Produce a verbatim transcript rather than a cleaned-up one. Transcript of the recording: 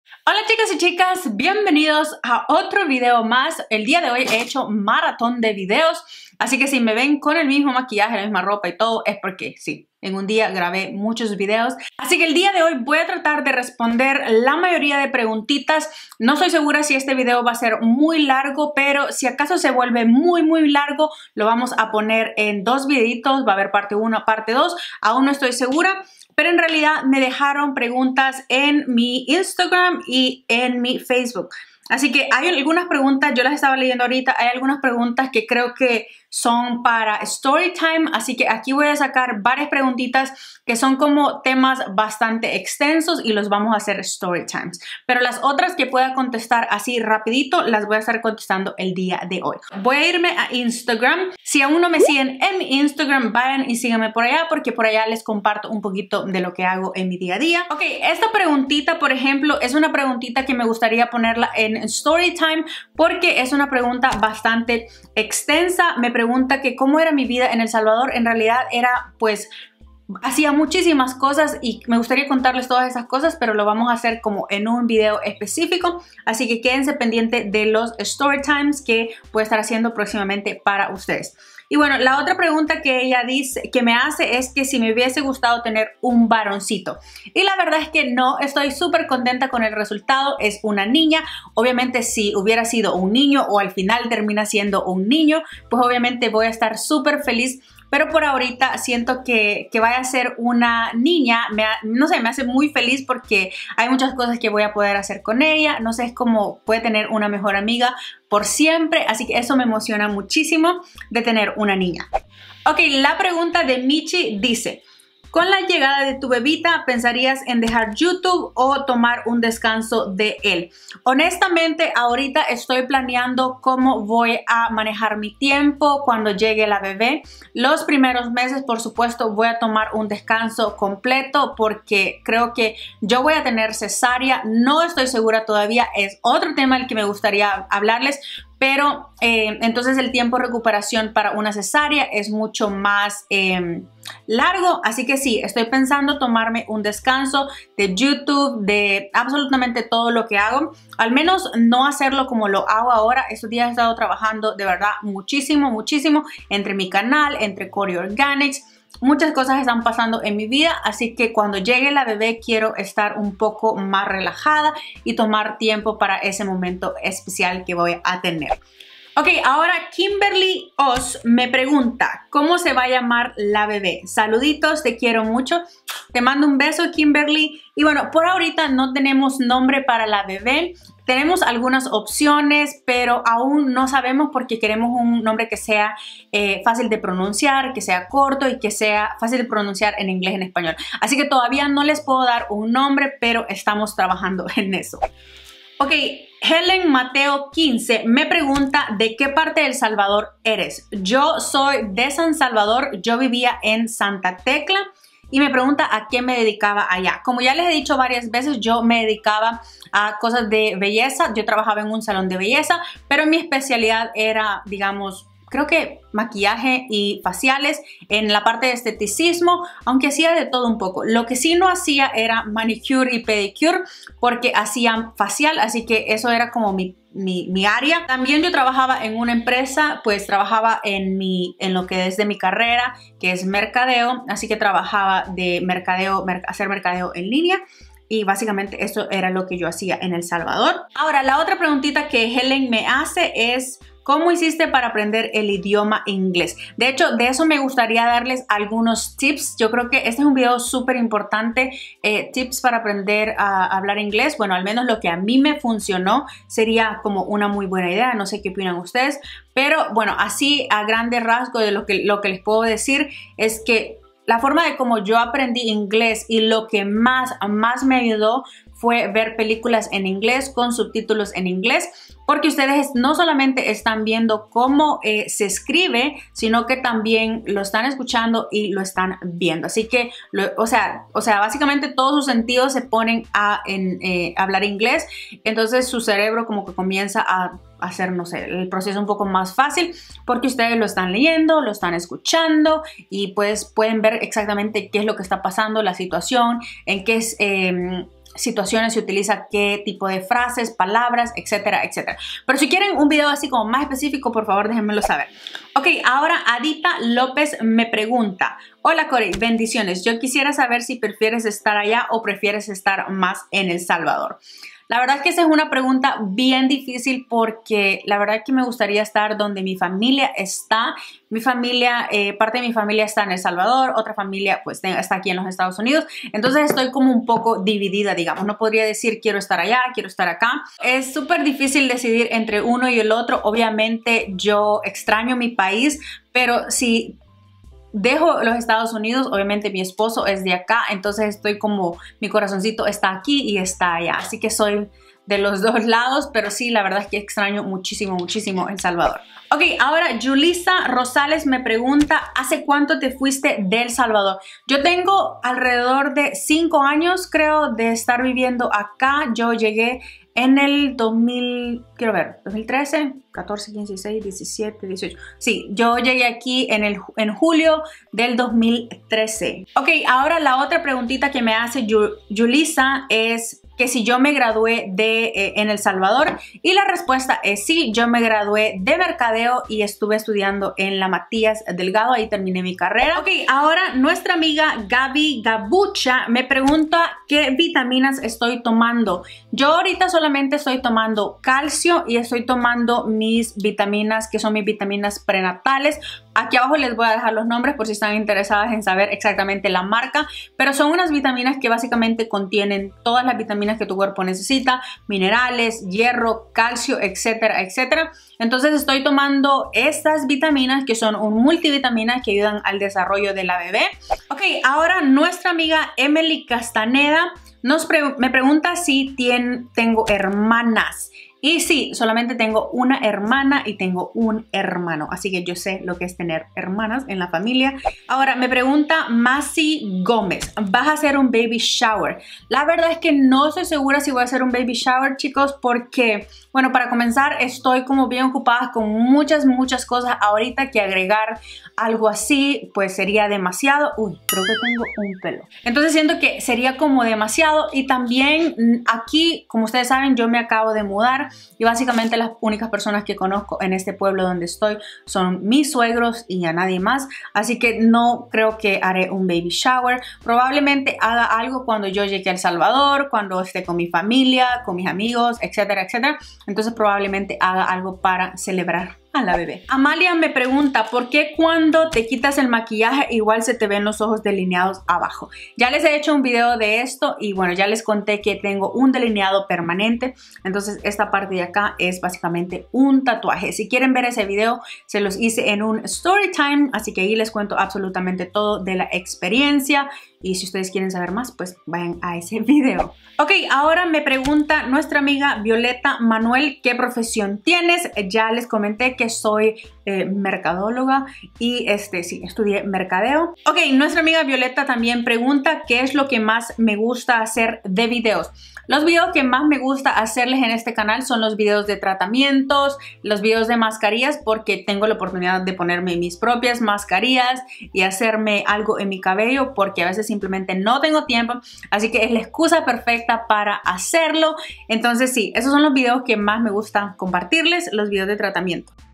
Hola chicos y chicas, bienvenidos a otro video más. El día de hoy he hecho maratón de videos, así que si me ven con el mismo maquillaje, la misma ropa y todo, es porque sí, en un día grabé muchos videos. Así que el día de hoy voy a tratar de responder la mayoría de preguntitas. No estoy segura si este video va a ser muy largo, pero si acaso se vuelve muy muy largo, lo vamos a poner en dos videitos. Va a haber parte uno, parte dos, aún no estoy segura. Pero en realidad me dejaron preguntas en mi Instagram y en mi Facebook. Así que hay algunas preguntas, yo las estaba leyendo ahorita, hay algunas preguntas que creo que son para story time, así que aquí voy a sacar varias preguntitas que son como temas bastante extensos y los vamos a hacer story times. Pero las otras que pueda contestar así rapidito, las voy a estar contestando el día de hoy. Voy a irme a Instagram. Si aún no me siguen en mi Instagram, vayan y síganme por allá porque por allá les comparto un poquito de lo que hago en mi día a día. Ok, esta preguntita, por ejemplo, es una preguntita que me gustaría ponerla en story time porque es una pregunta bastante extensa. Me pregunta que cómo era mi vida en El Salvador. En realidad era pues hacía muchísimas cosas y me gustaría contarles todas esas cosas, pero lo vamos a hacer como en un video específico, así que quédense pendientes de los story times que voy a estar haciendo próximamente para ustedes. Y bueno, la otra pregunta que ella dice, que me hace, es que si me hubiese gustado tener un varoncito. Y la verdad es que no, estoy súper contenta con el resultado. Es una niña. Obviamente si hubiera sido un niño o al final termina siendo un niño, pues obviamente voy a estar súper feliz. Pero por ahorita siento que, que vaya a ser una niña, me, no sé, me hace muy feliz porque hay muchas cosas que voy a poder hacer con ella. No sé, es como puede tener una mejor amiga por siempre, así que eso me emociona muchísimo de tener una niña. Ok, la pregunta de Michi dice: con la llegada de tu bebita, ¿pensarías en dejar YouTube o tomar un descanso de él? Honestamente, ahorita estoy planeando cómo voy a manejar mi tiempo cuando llegue la bebé. Los primeros meses, por supuesto, voy a tomar un descanso completo porque creo que yo voy a tener cesárea. No estoy segura todavía, es otro tema del que me gustaría hablarles. Pero eh, entonces el tiempo de recuperación para una cesárea es mucho más eh, largo. Así que sí, estoy pensando tomarme un descanso de YouTube, de absolutamente todo lo que hago. Al menos no hacerlo como lo hago ahora. Estos días he estado trabajando de verdad muchísimo, muchísimo entre mi canal, entre Cory Organics. Muchas cosas están pasando en mi vida, así que cuando llegue la bebé quiero estar un poco más relajada y tomar tiempo para ese momento especial que voy a tener. Ok, ahora Kimberly Oz me pregunta, ¿cómo se va a llamar la bebé? Saluditos, te quiero mucho. Te mando un beso, Kimberly. Y bueno, por ahorita no tenemos nombre para la bebé. Tenemos algunas opciones, pero aún no sabemos porque queremos un nombre que sea eh, fácil de pronunciar, que sea corto y que sea fácil de pronunciar en inglés y en español. Así que todavía no les puedo dar un nombre, pero estamos trabajando en eso. Ok, Helen Mateo quince me pregunta ¿de qué parte de El Salvador eres? Yo soy de San Salvador, yo vivía en Santa Tecla. Y me pregunta a qué me dedicaba allá. Como ya les he dicho varias veces, yo me dedicaba a cosas de belleza. Yo trabajaba en un salón de belleza, pero mi especialidad era, digamos, creo que maquillaje y faciales en la parte de esteticismo, aunque hacía de todo un poco. Lo que sí no hacía era manicure y pedicure porque hacían facial, así que eso era como mi Mi, mi área. También yo trabajaba en una empresa, pues trabajaba en, mi, en lo que es de mi carrera, que es mercadeo, así que trabajaba de mercadeo, mer hacer mercadeo en línea. Y básicamente eso era lo que yo hacía en El Salvador. Ahora, la otra preguntita que Helen me hace es: ¿cómo hiciste para aprender el idioma inglés? De hecho, de eso me gustaría darles algunos tips. Yo creo que este es un video súper importante. Eh, tips para aprender a hablar inglés. Bueno, al menos lo que a mí me funcionó sería como una muy buena idea. No sé qué opinan ustedes. Pero bueno, así a grande rasgo de lo que, lo que les puedo decir es que la forma de cómo yo aprendí inglés y lo que más, más me ayudó fue ver películas en inglés con subtítulos en inglés, porque ustedes no solamente están viendo cómo eh, se escribe, sino que también lo están escuchando y lo están viendo. Así que, lo, o, sea, o sea, básicamente todos sus sentidos se ponen a en, eh, hablar inglés, entonces su cerebro como que comienza a hacer, no sé, el proceso un poco más fácil porque ustedes lo están leyendo, lo están escuchando y pues pueden ver exactamente qué es lo que está pasando, la situación, en qué es... Eh, situaciones se utiliza qué tipo de frases, palabras, etcétera, etcétera. Pero si quieren un video así como más específico, por favor déjenmelo saber. Ok, ahora Adita López me pregunta: hola Corey, bendiciones. Yo quisiera saber si prefieres estar allá o prefieres estar más en El Salvador. La verdad es que esa es una pregunta bien difícil porque la verdad es que me gustaría estar donde mi familia está. Mi familia, eh, parte de mi familia está en El Salvador, otra familia pues está aquí en los Estados Unidos. Entonces estoy como un poco dividida, digamos. No podría decir quiero estar allá, quiero estar acá. Es súper difícil decidir entre uno y el otro. Obviamente yo extraño mi país, pero si dejo los Estados Unidos, obviamente mi esposo es de acá, entonces estoy como, mi corazoncito está aquí y está allá, así que soy de los dos lados, pero sí, la verdad es que extraño muchísimo, muchísimo El Salvador. Ok, ahora Julissa Rosales me pregunta: ¿hace cuánto te fuiste de El Salvador? Yo tengo alrededor de cinco años, creo, de estar viviendo acá. Yo llegué en el dos mil, quiero ver, dos mil trece, catorce, quince, dieciséis, diecisiete, dieciocho. Sí, yo llegué aquí en, el, en julio del dos mil trece. Ok, ahora la otra preguntita que me hace Julissa es que si yo me gradué de, eh, en El Salvador, y la respuesta es sí. Yo me gradué de mercadeo y estuve estudiando en la Matías Delgado, ahí terminé mi carrera. Ok, ahora nuestra amiga Gaby Gabucha me pregunta qué vitaminas estoy tomando. Yo ahorita solamente estoy tomando calcio y estoy tomando mis vitaminas, que son mis vitaminas prenatales. Aquí abajo les voy a dejar los nombres por si están interesadas en saber exactamente la marca, pero son unas vitaminas que básicamente contienen todas las vitaminas que tu cuerpo necesita, minerales, hierro, calcio, etcétera, etcétera. Entonces estoy tomando estas vitaminas que son un multivitamina que ayudan al desarrollo de la bebé. Ok, ahora nuestra amiga Emily Castaneda nos pre me pregunta si tien tengo hermanas. Y sí, solamente tengo una hermana y tengo un hermano, así que yo sé lo que es tener hermanas en la familia. Ahora me pregunta Masi Gómez: ¿vas a hacer un baby shower? La verdad es que no estoy segura si voy a hacer un baby shower, chicos, porque, bueno, para comenzar estoy como bien ocupada con muchas, muchas cosas ahorita, que agregar algo así pues sería demasiado. Uy, creo que tengo un pelo. Entonces siento que sería como demasiado, y también aquí, como ustedes saben, yo me acabo de mudar y básicamente las únicas personas que conozco en este pueblo donde estoy son mis suegros y a nadie más, así que no creo que haré un baby shower. Probablemente haga algo cuando yo llegue a El Salvador, cuando esté con mi familia, con mis amigos, etcétera, etcétera. Entonces probablemente haga algo para celebrar a la bebé. Amalia me pregunta: ¿por qué cuando te quitas el maquillaje igual se te ven los ojos delineados abajo? Ya les he hecho un video de esto y bueno, ya les conté que tengo un delineado permanente, entonces esta parte de acá es básicamente un tatuaje. Si quieren ver ese video, se los hice en un story time, así que ahí les cuento absolutamente todo de la experiencia, y si ustedes quieren saber más, pues vayan a ese video. Ok, ahora me pregunta nuestra amiga Violeta Manuel: ¿qué profesión tienes? Ya les comenté que soy eh, mercadóloga y este sí, estudié mercadeo. Ok, nuestra amiga Violeta también pregunta qué es lo que más me gusta hacer de videos. Los videos que más me gusta hacerles en este canal son los videos de tratamientos, los videos de mascarillas, porque tengo la oportunidad de ponerme mis propias mascarillas y hacerme algo en mi cabello, porque a veces simplemente no tengo tiempo, así que es la excusa perfecta para hacerlo. Entonces sí, esos son los videos que más me gusta compartirles, los videos de tratamiento.